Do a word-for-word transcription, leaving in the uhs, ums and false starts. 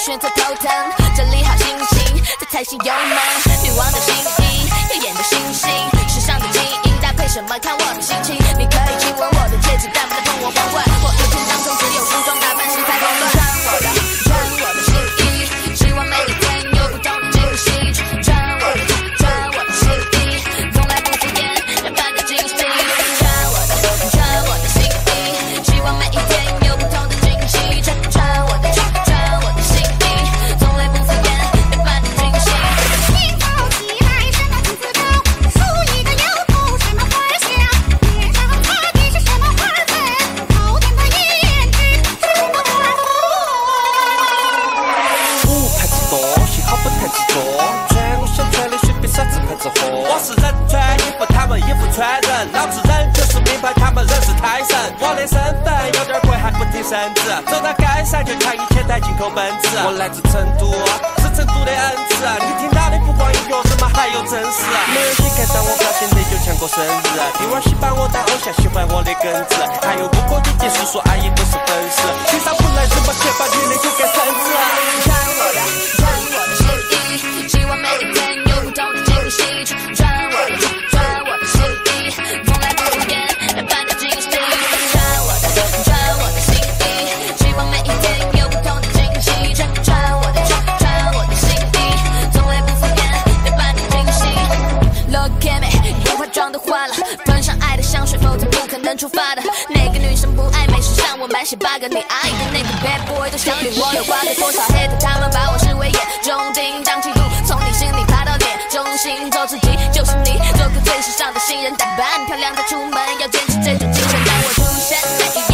选择头疼，整理好心情，再踩下油门。女王的心意，耀眼的星星，时尚的基因搭配什么看我的心情。你可以亲吻我的戒指，但不能碰我光棍。我一天当中只有梳妆打扮时才狂乱。穿我的，穿我的新衣，希望每一天有不同的惊喜。穿我的，穿我的新衣，从来不敷衍，让伴的惊喜。穿我的，穿我的新衣，希望每一天有不同的惊喜。穿穿我的，穿我的新衣，从来不敷衍，让伴的惊喜。 清早起来什么金字头，梳一个油头什么花香，脸上擦的是什么花粉，好点的颜值什么花红。 不太执着，幸好不太执着，穿我想穿的随便啥子牌子货。我是人穿衣服，他们衣服穿人，老子人就是名牌，他们人是胎神。我的身份有点贵，还不挺身子，走到街上就抢一千台进口奔驰。我来自成都，是成都的恩赐，你听到的不光音乐，什么还有真实。没人去看到我表现的就抢过生日，弟娃喜把我当偶像，喜欢我的梗子，还有哥哥姐姐叔叔阿姨都是粉丝，欣赏不来什么钱把女的就给绳子。 穿我的，穿我的新衣，希望每一天有不同的惊喜。穿我的，穿我的新衣，从来不敷衍，让伴的惊喜。穿我的，穿我的新衣，希望每一天有不同的惊喜。穿穿我的，穿我的新衣，从来不敷衍，让伴的惊喜。Look at me， 眼化妆都花了，喷上爱的香水，否则不可能出发的。哪个女生不爱美？时尚我满写八个，你爱的那个 bad boy 都想对我有瓜葛。多少 hate 他们把我视为眼中钉，将气度从你心里爬到脸中心，做自己就是你，做个最时尚的新人，打扮漂亮再出门，要坚持这种精神。当我出现在一